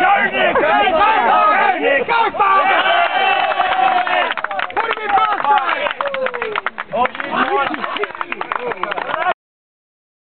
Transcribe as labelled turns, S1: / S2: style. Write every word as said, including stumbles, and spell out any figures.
S1: Nick! Go, Nick! Go, Bob! Put him in crossfire! Oh,